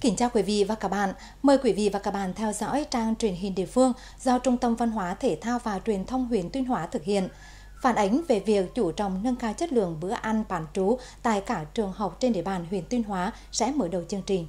Kính chào quý vị và các bạn. Mời quý vị và các bạn theo dõi trang truyền hình địa phương do Trung tâm Văn hóa Thể thao và Truyền thông huyện Tuyên Hóa thực hiện. Phản ánh về việc chú trọng nâng cao chất lượng bữa ăn bán trú tại các trường học trên địa bàn huyện Tuyên Hóa sẽ mở đầu chương trình.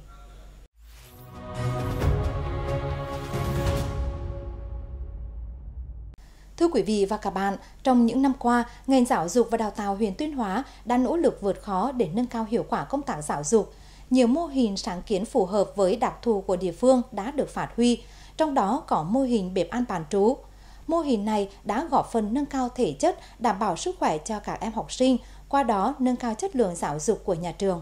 Thưa quý vị và các bạn, trong những năm qua, ngành giáo dục và đào tạo huyện Tuyên Hóa đã nỗ lực vượt khó để nâng cao hiệu quả công tác giáo dục. Nhiều mô hình sáng kiến phù hợp với đặc thù của địa phương đã được phát huy, trong đó có mô hình bếp ăn bán trú. Mô hình này đã góp phần nâng cao thể chất, đảm bảo sức khỏe cho các em học sinh, qua đó nâng cao chất lượng giáo dục của nhà trường.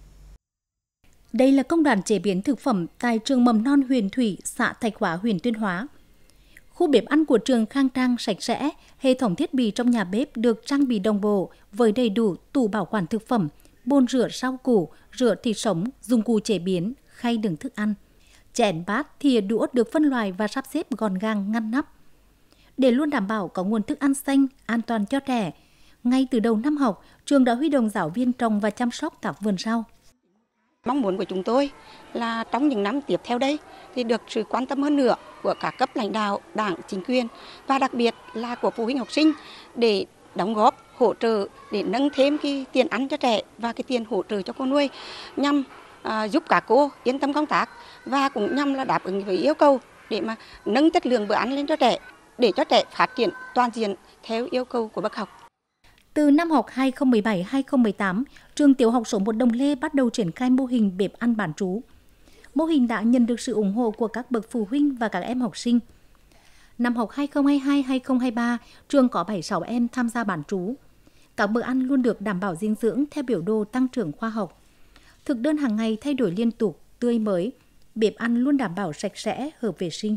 Đây là công đoạn chế biến thực phẩm tại trường mầm non Huyền Thủy, xã Thạch Hóa, huyện Tuyên Hóa. Khu bếp ăn của trường khang trang sạch sẽ, hệ thống thiết bị trong nhà bếp được trang bị đồng bộ với đầy đủ tủ bảo quản thực phẩm, bồn rửa rau củ, rửa thịt sống, dụng cụ chế biến, khay đựng thức ăn. Chén bát, thìa đũa được phân loại và sắp xếp gọn gàng ngăn nắp. Để luôn đảm bảo có nguồn thức ăn xanh, an toàn cho trẻ, ngay từ đầu năm học, trường đã huy động giáo viên trồng và chăm sóc các vườn rau. Mong muốn của chúng tôi là trong những năm tiếp theo đây thì được sự quan tâm hơn nữa của các cấp lãnh đạo, đảng, chính quyền và đặc biệt là của phụ huynh học sinh để đóng góp, hỗ trợ để nâng thêm cái tiền ăn cho trẻ và cái tiền hỗ trợ cho cô nuôi nhằm giúp các cô yên tâm công tác và cũng nhằm là đáp ứng với yêu cầu để mà nâng chất lượng bữa ăn lên cho trẻ để cho trẻ phát triển toàn diện theo yêu cầu của bậc học. Từ năm học 2017-2018, trường tiểu học số 1 Đồng Lê bắt đầu triển khai mô hình bếp ăn bán trú. Mô hình đã nhận được sự ủng hộ của các bậc phụ huynh và các em học sinh. Năm học 2022-2023, trường có 76 em tham gia bán trú. Các bữa ăn luôn được đảm bảo dinh dưỡng theo biểu đồ tăng trưởng khoa học. Thực đơn hàng ngày thay đổi liên tục, tươi mới. Bếp ăn luôn đảm bảo sạch sẽ, hợp vệ sinh.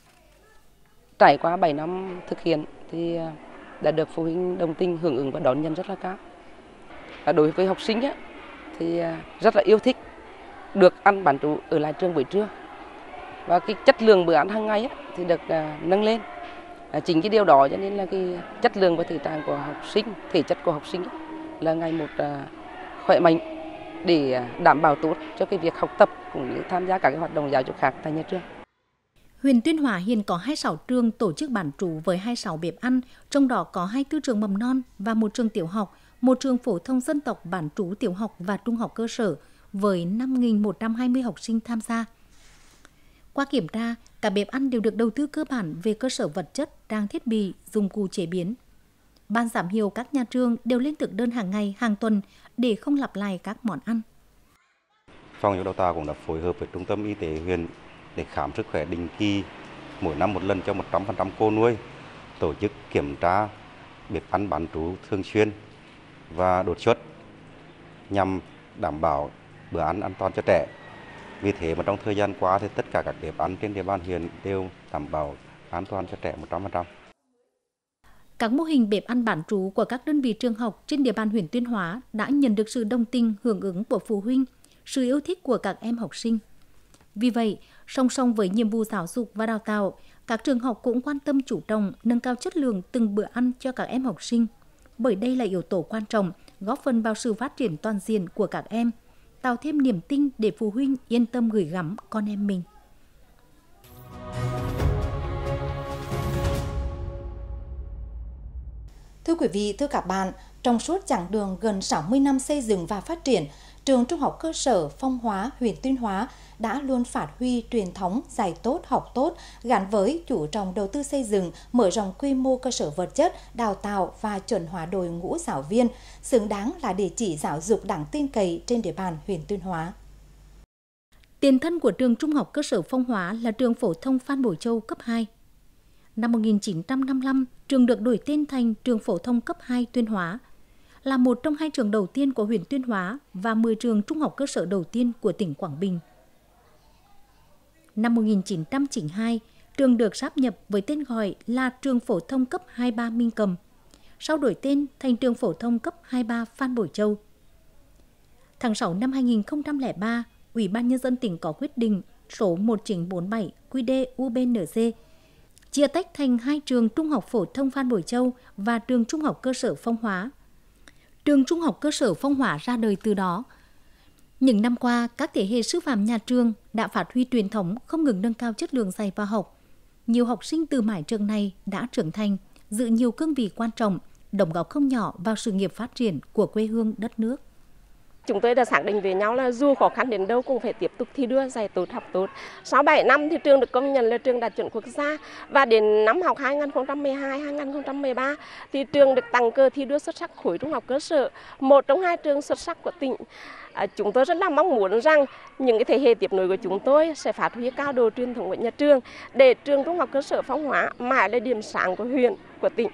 Trải qua 7 năm thực hiện thì đã được phụ huynh đồng tình, hưởng ứng và đón nhận rất là cao. Đối với học sinh thì rất là yêu thích được ăn bán trú ở lại trường buổi trưa. Và cái chất lượng bữa ăn hàng ngày thì được nâng lên. Chính cái điều đó cho nên là cái chất lượng và thể trạng của học sinh, thể chất của học sinh là ngày một khỏe mạnh để đảm bảo tốt cho cái việc học tập cũng như tham gia các cái hoạt động giáo dục khác tại nhà trường. Huyện Tuyên Hóa hiện có 26 trường tổ chức bán trú với 26 bếp ăn, trong đó có 24 trường mầm non và một trường tiểu học, một trường phổ thông dân tộc bán trú tiểu học và trung học cơ sở với 5.120 học sinh tham gia. Qua kiểm tra, cả bếp ăn đều được đầu tư cơ bản về cơ sở vật chất, trang thiết bị, dụng cụ chế biến. Ban giám hiệu các nhà trường đều lên thực đơn hàng ngày, hàng tuần để không lặp lại các món ăn. Phòng giáo dục đào tạo cũng đã phối hợp với Trung tâm Y tế huyện để khám sức khỏe định kỳ mỗi năm một lần cho 100% cô nuôi, tổ chức kiểm tra bếp ăn bán trú thường xuyên và đột xuất nhằm đảm bảo bữa ăn an toàn cho trẻ. Vì thế mà trong thời gian qua thì tất cả các bếp ăn trên địa bàn huyện đều đảm bảo an toàn cho trẻ 100%. Các mô hình bếp ăn bán trú của các đơn vị trường học trên địa bàn huyện Tuyên Hóa đã nhận được sự đồng tình, hưởng ứng của phụ huynh, sự yêu thích của các em học sinh. Vì vậy, song song với nhiệm vụ giáo dục và đào tạo, các trường học cũng quan tâm chủ động nâng cao chất lượng từng bữa ăn cho các em học sinh, bởi đây là yếu tố quan trọng góp phần vào sự phát triển toàn diện của các em, tạo thêm niềm tin để phụ huynh yên tâm gửi gắm con em mình. Thưa quý vị, thưa các bạn, trong suốt chặng đường gần 60 năm xây dựng và phát triển, trường Trung học cơ sở Phong Hóa, huyện Tuyên Hóa đã luôn phát huy truyền thống dạy tốt, học tốt, gắn với chú trọng đầu tư xây dựng, mở rộng quy mô cơ sở vật chất, đào tạo và chuẩn hóa đội ngũ giáo viên, xứng đáng là địa chỉ giáo dục đáng tin cậy trên địa bàn huyện Tuyên Hóa. Tiền thân của trường Trung học cơ sở Phong Hóa là trường phổ thông Phan Bội Châu cấp 2. Năm 1955, trường được đổi tên thành trường phổ thông cấp 2 Tuyên Hóa, là một trong 2 trường đầu tiên của huyện Tuyên Hóa và 10 trường trung học cơ sở đầu tiên của tỉnh Quảng Bình. Năm 1992, trường được sáp nhập với tên gọi là trường phổ thông cấp 23 Minh Cầm, sau đổi tên thành trường phổ thông cấp 23 Phan Bội Châu. Tháng 6 năm 2003, Ủy ban Nhân dân tỉnh có quyết định số 1947 QĐ-UBND chia tách thành 2 trường trung học phổ thông Phan Bội Châu và trường trung học cơ sở Phong Hóa. Trường Trung học cơ sở Phong Hóa ra đời từ đó. Những năm qua, các thế hệ sư phạm nhà trường đã phát huy truyền thống không ngừng nâng cao chất lượng dạy và học. Nhiều học sinh từ mái trường này đã trưởng thành, giữ nhiều cương vị quan trọng, đóng góp không nhỏ vào sự nghiệp phát triển của quê hương đất nước. Chúng tôi đã xác định với nhau là dù khó khăn đến đâu cũng phải tiếp tục thi đua dạy tốt học tốt. Sau 7 năm thì trường được công nhận là trường đạt chuẩn quốc gia, và đến năm học 2012-2013 thì trường được tặng cờ thi đua xuất sắc khối trung học cơ sở, một trong 2 trường xuất sắc của tỉnh. Chúng tôi rất là mong muốn rằng những cái thế hệ tiếp nối của chúng tôi sẽ phát huy cao độ truyền thống của nhà trường để trường trung học cơ sở Phong Hóa mãi là điểm sáng của huyện, của tỉnh.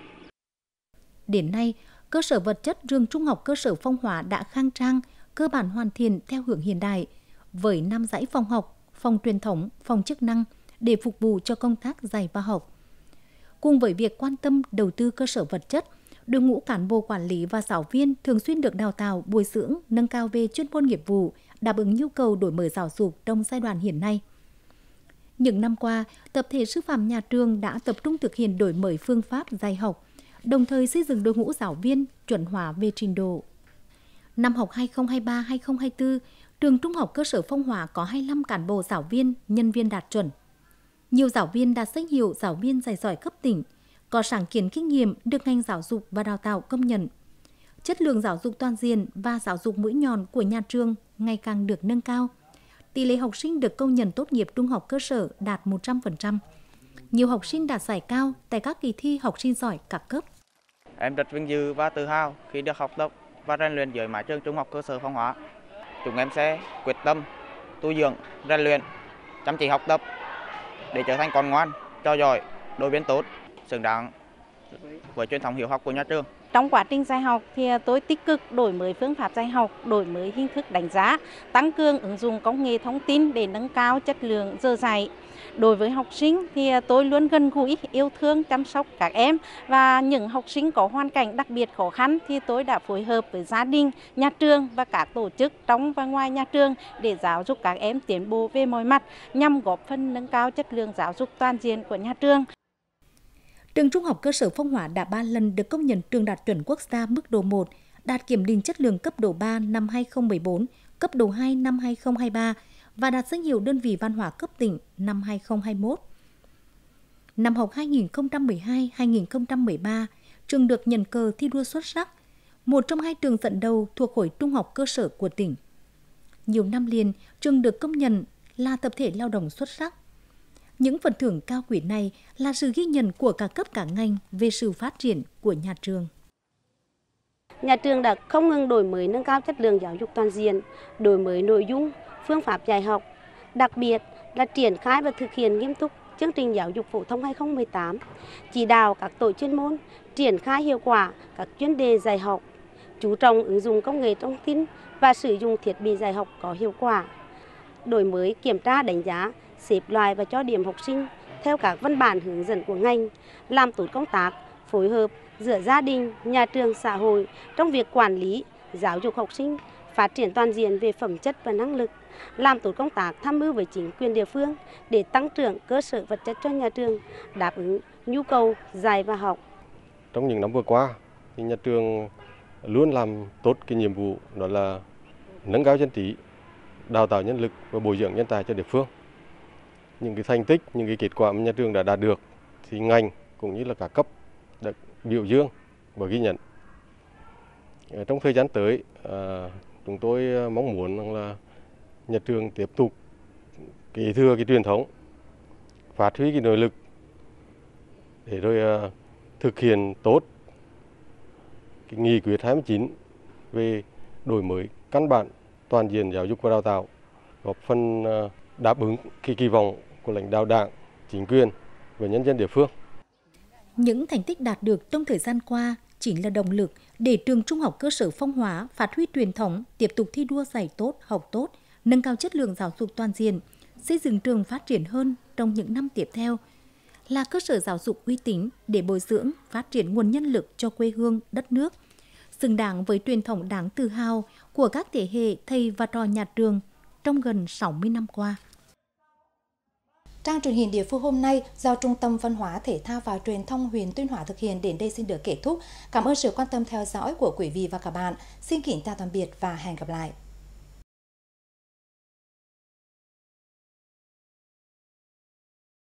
Đến nay, cơ sở vật chất trường trung học cơ sở Phong Hóa đã khang trang, cơ bản hoàn thiện theo hướng hiện đại, với 5 dãy phòng học, phòng truyền thống, phòng chức năng để phục vụ cho công tác dạy và học. Cùng với việc quan tâm đầu tư cơ sở vật chất, đội ngũ cán bộ quản lý và giáo viên thường xuyên được đào tạo, bồi dưỡng, nâng cao về chuyên môn nghiệp vụ, đáp ứng nhu cầu đổi mới giáo dục trong giai đoạn hiện nay. Những năm qua, tập thể sư phạm nhà trường đã tập trung thực hiện đổi mới phương pháp dạy học, đồng thời xây dựng đội ngũ giáo viên chuẩn hóa về trình độ. Năm học 2023-2024, trường Trung học cơ sở Phong Hóa có 25 cán bộ giáo viên, nhân viên đạt chuẩn. Nhiều giáo viên đạt danh hiệu giáo viên dạy giỏi cấp tỉnh, có sáng kiến kinh nghiệm được ngành giáo dục và đào tạo công nhận. Chất lượng giáo dục toàn diện và giáo dục mũi nhọn của nhà trường ngày càng được nâng cao. Tỷ lệ học sinh được công nhận tốt nghiệp trung học cơ sở đạt 100%. Nhiều học sinh đạt giải cao tại các kỳ thi học sinh giỏi các cấp. Em rất vinh dự và tự hào khi được học tập và rèn luyện dưới mái trường Trung học cơ sở Phong Hóa. Chúng em sẽ quyết tâm, tu dưỡng, rèn luyện, chăm chỉ học tập để trở thành con ngoan, trò giỏi, đội viên tốt, xứng đáng với truyền thống hiếu học của nhà trường. Trong quá trình dạy học thì tôi tích cực đổi mới phương pháp dạy học, đổi mới hình thức đánh giá, tăng cường ứng dụng công nghệ thông tin để nâng cao chất lượng giờ dạy. Đối với học sinh thì tôi luôn gần gũi, yêu thương, chăm sóc các em, và những học sinh có hoàn cảnh đặc biệt khó khăn thì tôi đã phối hợp với gia đình, nhà trường và các tổ chức trong và ngoài nhà trường để giáo dục các em tiến bộ về mọi mặt nhằm góp phần nâng cao chất lượng giáo dục toàn diện của nhà trường. Trường Trung học cơ sở Phong Hóa đã 3 lần được công nhận trường đạt chuẩn quốc gia mức độ 1, đạt kiểm định chất lượng cấp độ 3 năm 2014, cấp độ 2 năm 2023 và đạt danh hiệu đơn vị văn hóa cấp tỉnh năm 2021. Năm học 2012-2013, trường được nhận cờ thi đua xuất sắc, một trong 2 trường dẫn đầu thuộc khối trung học cơ sở của tỉnh. Nhiều năm liền, trường được công nhận là tập thể lao động xuất sắc. Những phần thưởng cao quý này là sự ghi nhận của cả cấp cả ngành về sự phát triển của nhà trường. Nhà trường đã không ngừng đổi mới nâng cao chất lượng giáo dục toàn diện, đổi mới nội dung, phương pháp dạy học, đặc biệt là triển khai và thực hiện nghiêm túc chương trình giáo dục phổ thông 2018, chỉ đạo các tổ chuyên môn triển khai hiệu quả các chuyên đề dạy học, chú trọng ứng dụng công nghệ thông tin và sử dụng thiết bị dạy học có hiệu quả, đổi mới kiểm tra đánh giá, xếp loại và cho điểm học sinh theo các văn bản hướng dẫn của ngành, làm tốt công tác phối hợp giữa gia đình, nhà trường, xã hội trong việc quản lý, giáo dục học sinh, phát triển toàn diện về phẩm chất và năng lực, làm tốt công tác tham mưu với chính quyền địa phương để tăng trưởng cơ sở vật chất cho nhà trường, đáp ứng nhu cầu dạy và học. Trong những năm vừa qua, thì nhà trường luôn làm tốt cái nhiệm vụ đó là nâng cao dân trí, đào tạo nhân lực và bồi dưỡng nhân tài cho địa phương. Những cái thành tích, những cái kết quả mà nhà trường đã đạt được thì ngành cũng như là cả cấp đã biểu dương và ghi nhận. Trong thời gian tới, chúng tôi mong muốn là nhà trường tiếp tục kế thừa cái truyền thống, phát huy cái nội lực để rồi thực hiện tốt cái nghị quyết 29 về đổi mới căn bản toàn diện giáo dục và đào tạo, góp phần đáp ứng cái kỳ vọng của lãnh đạo Đảng, chính quyền và nhân dân địa phương. Những thành tích đạt được trong thời gian qua chính là động lực để trường Trung học cơ sở Phong Hóa phát huy truyền thống, tiếp tục thi đua dạy tốt, học tốt, nâng cao chất lượng giáo dục toàn diện, xây dựng trường phát triển hơn trong những năm tiếp theo, là cơ sở giáo dục uy tín để bồi dưỡng, phát triển nguồn nhân lực cho quê hương, đất nước, xứng đáng với truyền thống đáng tự hào của các thế hệ thầy và trò nhà trường trong gần 60 năm qua. Trang truyền hình địa phương hôm nay do Trung tâm Văn hóa Thể thao và Truyền thông huyện Tuyên Hóa thực hiện đến đây xin được kết thúc. Cảm ơn sự quan tâm theo dõi của quý vị và các bạn. Xin kính chào tạm biệt và hẹn gặp lại.